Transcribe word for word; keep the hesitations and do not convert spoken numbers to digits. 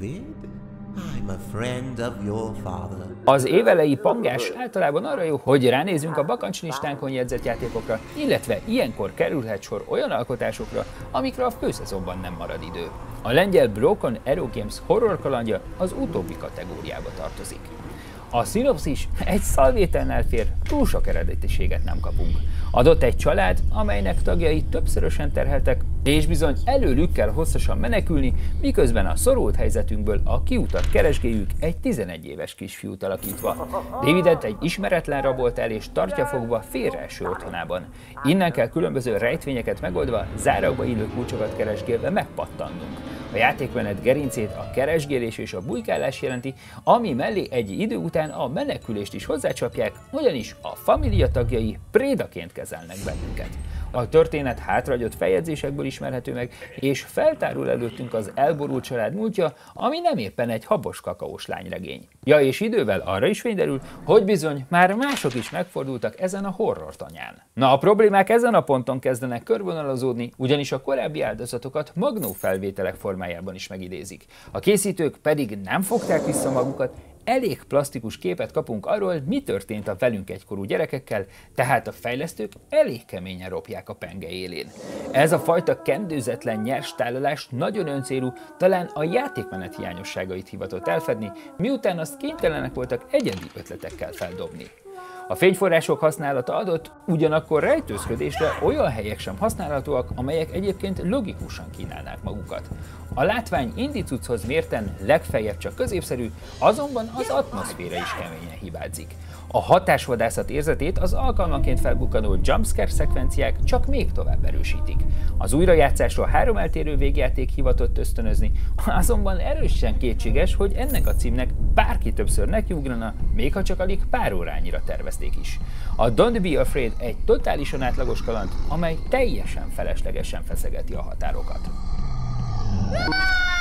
David. I'm a friend of your father. Az évelei pangás általában arra jó, hogy ránézzünk a bakancslistánkon jegyzett játékokra, illetve ilyenkor kerülhet sor olyan alkotásokra, amikre a főszezonban nem marad idő. A lengyel Broken Arrow Games horror kalandja az utóbbi kategóriába tartozik. A szinopszis egy szalvétánál fér, túl sok eredetiséget nem kapunk. Adott egy család, amelynek tagjai többszörösen terheltek, és bizony előlük kell hosszasan menekülni, miközben a szorult helyzetünkből a kiutat keresgéljük egy tizenegy éves kisfiút alakítva. Davidet egy ismeretlen rabolt el és tartja fogva félreeső otthonában. Innen kell különböző rejtvényeket megoldva, zárakba illő kulcsokat keresgélve megpattannunk. A játékmenet gerincét a keresgélés és a bujkálás jelenti, ami mellé egy idő után a menekülést is hozzácsapják, ugyanis a família tagjai prédaként kezelnek bennünket. A történet hátrahagyott feljegyzésekből ismerhető meg, és feltárul előttünk az elborult család múltja, ami nem éppen egy habos kakaós lányregény. Ja, és idővel arra is fényderül, hogy bizony már mások is megfordultak ezen a horror tanyán. Na, a problémák ezen a ponton kezdenek körvonalazódni, ugyanis a korábbi áldozatokat magnófelvételek formájában is megidézik. A készítők pedig nem fogták vissza magukat, elég plastikus képet kapunk arról, mi történt a velünk egykorú gyerekekkel, tehát a fejlesztők elég keményen ropják a penge élén. Ez a fajta kendőzetlen nyers tálalás nagyon öncélú, talán a játékmenet hiányosságait hivatott elfedni, miután azt kénytelenek voltak egyedi ötletekkel feldobni. A fényforrások használata adott, ugyanakkor rejtőzködésre olyan helyek sem használhatóak, amelyek egyébként logikusan kínálnák magukat. A látvány indicuchoz mérten legfeljebb csak középszerű, azonban az atmoszféra is keményen hibázik. A hatásvadászat érzetét az alkalmanként felbukkanó jumpscare szekvenciák csak még tovább erősítik. Az újrajátszásra három eltérő végjáték hivatott ösztönözni, azonban erősen kétséges, hogy ennek a címnek bárki többször nekiugrana, még ha csak alig pár órányira tervezték is. A Don't Be Afraid egy totálisan átlagos kaland, amely teljesen feleslegesen feszegeti a határokat.